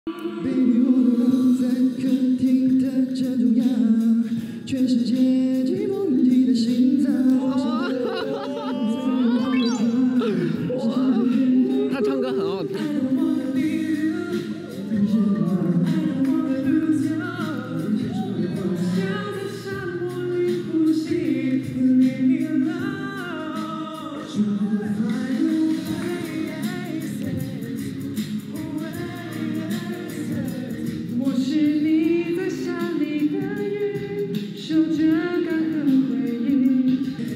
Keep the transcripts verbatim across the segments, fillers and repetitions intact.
Baby， 我的脑在客厅的正中央，全世界最梦里的心脏。 他唱歌很好听。 我是你在沙里的云，守着干涸回忆。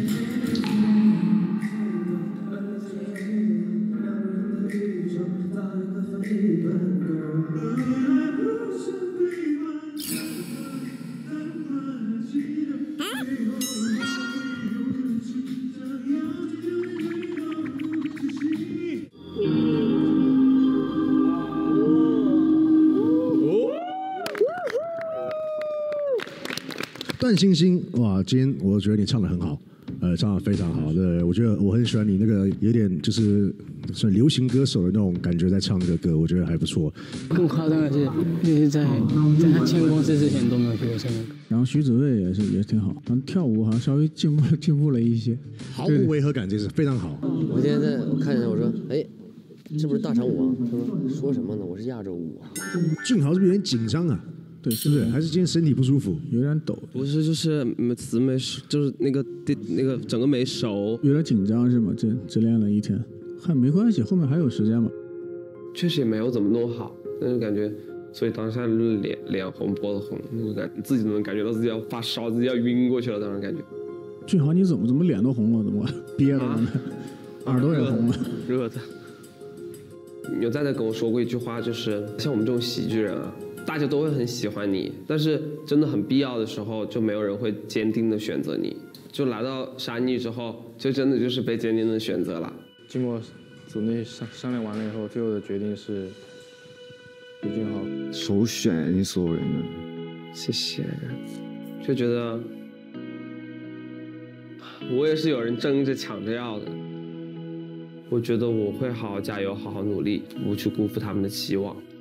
段星星，哇，今天我觉得你唱的很好，呃，唱的非常好。对，我觉得我很喜欢你那个有点就是算流行歌手的那种感觉，在唱这个歌，我觉得还不错。 更夸张的是，就是在在他签公司之前都没有听过这首歌。 然后徐子未也是也挺好，他跳舞好像稍微进步进步了一些， 毫无违和感，这是非常好。 我今天在我看见我说，哎，这不是大长舞啊？他说说什么呢？我是亚洲舞啊。 俊豪是不是有点紧张啊？对，是不是？还是今天身体不舒服， 有点抖？ 不是，就是词没熟，就是那个那个整个没熟， 有点紧张是吗？只只练了一天，还没关系，后面还有时间嘛。 确实也没有怎么弄好，但是感觉，所以当下脸脸红脖子红，那个感自己都能感觉到自己要发烧，自己要晕过去了，当时感觉。 俊豪，你怎么怎么脸都红了？怎么憋着呢？啊、耳朵也红了， 热的。有在在跟我说过一句话，就是像我们这种喜剧人啊。大家都会很喜欢你，但是真的很必要的时候，就没有人会坚定的选择你。就来到山艺之后，就真的就是被坚定的选择了。 经过组内商商量完了以后，最后的决定是李俊豪首选，你所有人的， 谢谢。就觉得我也是有人争着抢着要的，我觉得我会好好加油，好好努力，不去辜负他们的期望。